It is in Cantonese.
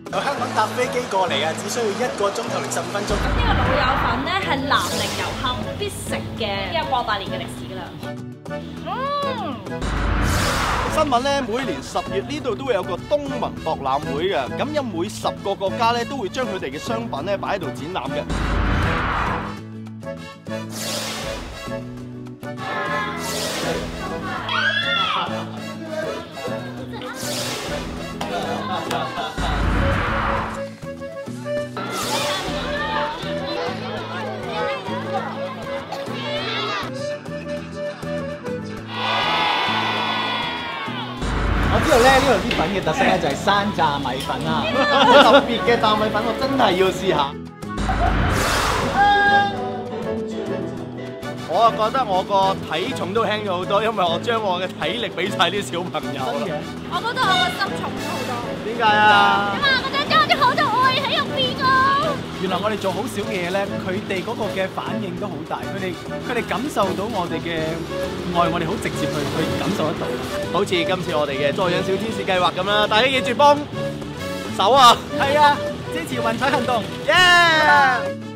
由香港搭飛機過嚟啊，只需要1個鐘頭05分鐘。 呢個老友粉咧係南寧油坑必食嘅，有過百年嘅歷史㗎啦。 新聞咧，每年10月呢度都會有個東盟博覽會嘅，咁有每10個國家咧都會將佢哋嘅商品咧擺喺度展覽嘅。 我知道咧，呢度啲粉嘅特色咧就係山炸米粉啦，特別嘅炸米粉我真係要試下。 我啊覺得我個體重都輕咗好多，因為我將我嘅體力俾晒啲小朋友。 我覺得我個心重咗好多。 點解啊？ 因為我覺得將啲好多愛喺入邊啊！ 原來我哋做好少嘅嘢咧，佢哋嗰個嘅反應都好大，佢哋感受到我哋嘅愛，我哋好直接去感受得到。 好似今次我哋嘅助養小天使計劃咁啦，大家記住幫手啊！ 係啊，支持運彩行動， 耶！